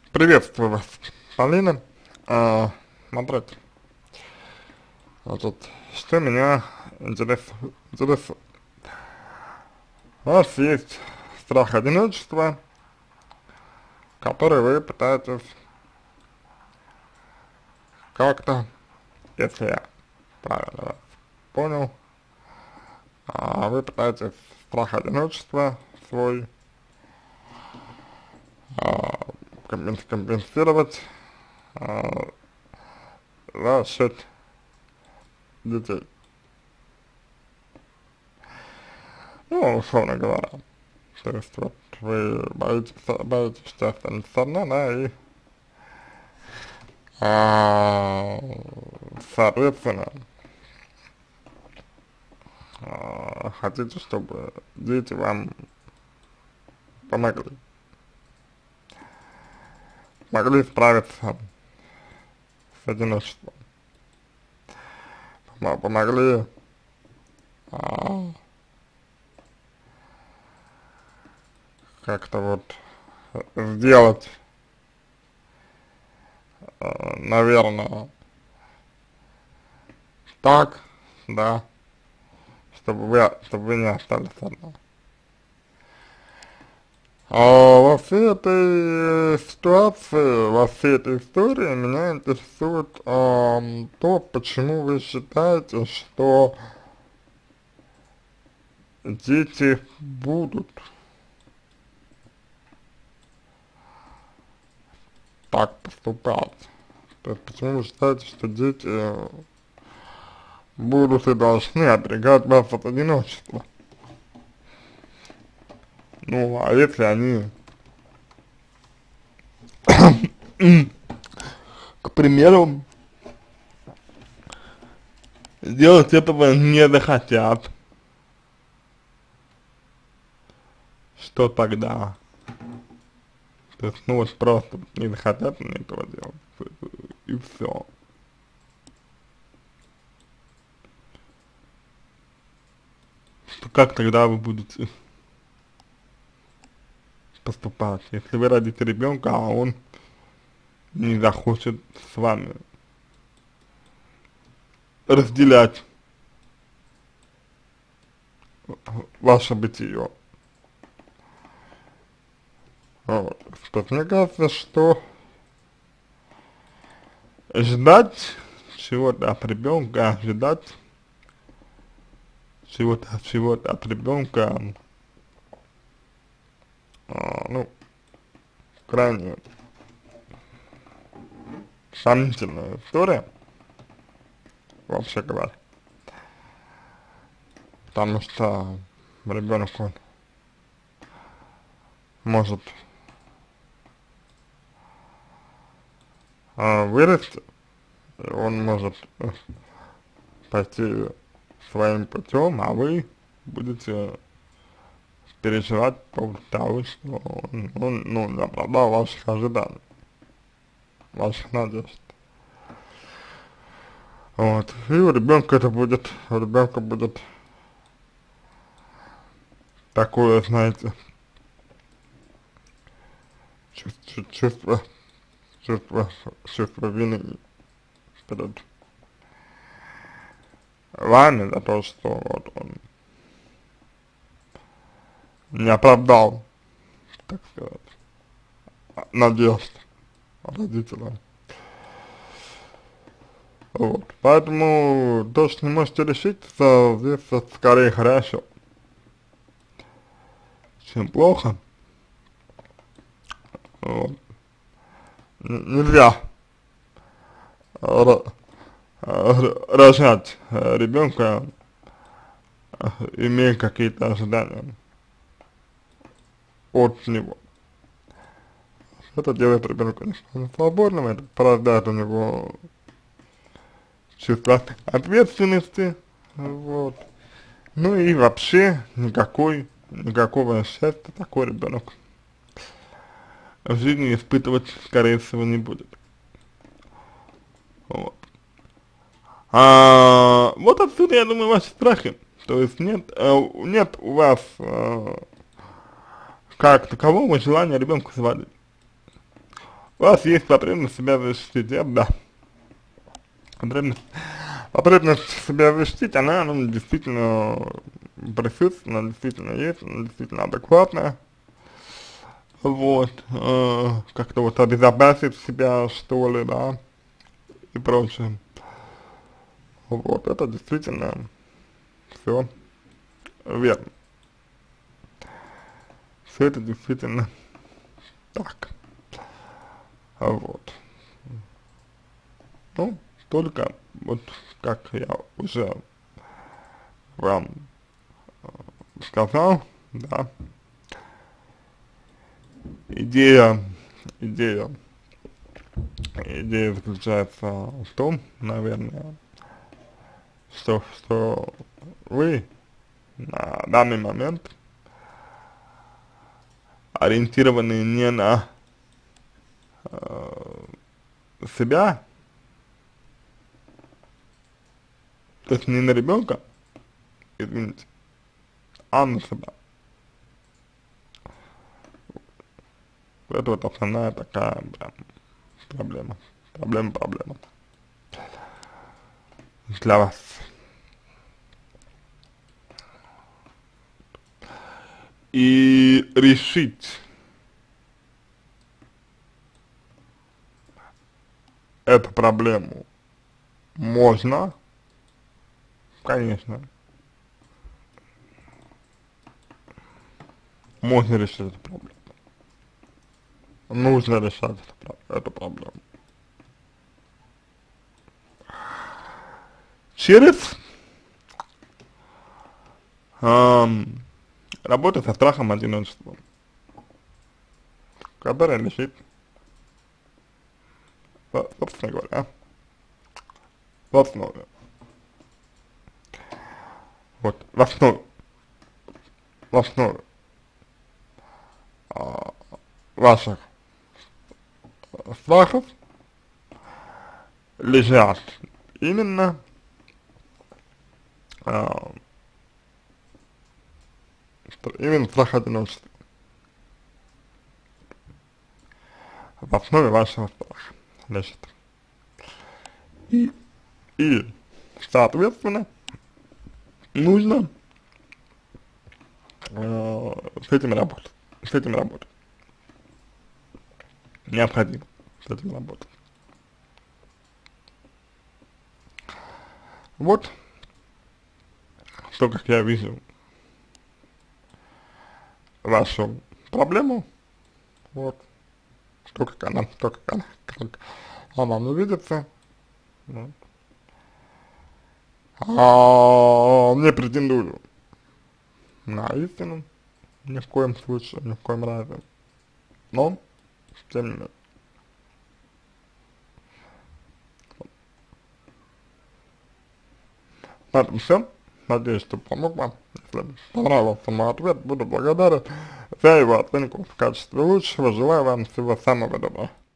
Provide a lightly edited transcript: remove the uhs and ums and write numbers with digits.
Приветствую вас, Полина. Смотрите, что меня интересует. У вас есть страх одиночества, который вы пытаетесь как-то, если я правильно вас понял, вы пытаетесь страх одиночества свой а, компенсировать а, за счет детей. Ну, условно говоря. То есть вот вы боитесь, что останетесь одна, да, и, а, соответственно, хотите, чтобы дети вам помогли. Могли справиться с одиночеством. Помогли а, как-то вот сделать, наверное, так, да, чтобы вы не остались одна. Во всей этой ситуации, во всей этой истории меня интересует то, почему вы считаете, что дети будут так поступать. То есть почему вы считаете, что дети будут и должны оберегать вас от одиночества? Ну, а если они, к примеру, делать этого не захотят, что тогда? То есть, ну вот просто не захотят они этого делать, и все. Как тогда вы будете поступать, если вы родите ребенка, а он не захочет с вами разделять ваше бытие? Вот. Мне кажется, что ждать чего-то от ребенка, ожидать чего-то от ребенка, ну, крайне сомнительная история, вообще говоря. Потому что ребенок, он может вырасти, и он может пойти своим путем, а вы будете переживать по поводу того, что он ну, не оправдал ваших ожиданий, ваших надежд. Вот. И у ребенка будет такое, знаете, чувство, чувство, чувство вины перед вами за то, что вот он не оправдал, так сказать, надежд родителя. Вот. Поэтому то, что не можете решиться, здесь скорее хорошо, чем плохо. Вот. Нельзя рожать ребенка, имея какие-то ожидания от него. Это делает ребенка свободным, это порождает у него чувство ответственности, вот. Ну и вообще никакого счастья такой ребенок в жизни испытывать, скорее всего, не будет. Вот. Вот отсюда, я думаю, ваши страхи. То есть нет у вас как такового желания ребенка заводить. у вас есть потребность себя защитить, это да. Потребность, потребность себя защитить, она, ну, действительно присутствует, она действительно есть, она действительно адекватная. Вот, как-то вот обезопасить себя, что ли, да, и прочее. Вот, это действительно все верно. Все это действительно так. Вот. Ну, только вот как я уже вам сказал, да, идея, идея, идея заключается в том, наверное, что вы на данный момент ориентированы не на себя, то есть не на ребенка, извините, а на себя. Это вот основная такая прям проблема. Проблема для вас. И решить эту проблему можно, конечно, можно решить эту проблему. Нужно решать эту проблему. Через работу со страхом одиночества, которая лежит, собственно говоря, в основе. Вот, в основе ваших страхов лежат именно именно страх одиночества. В основе вашего страха лежит. И соответственно, нужно с этим работать. С этим работать. Необходимо с этим работать. Вот, что, как я вижу вашу проблему, вот, как она мне видится, вот. Не претендую на истину, ни в коем случае, ни в коем разе, но, тем не менее. На этом все. Надеюсь, что помог вам. Если понравился мой ответ, буду благодарен за его оценку в качестве лучшего. Желаю вам всего самого доброго.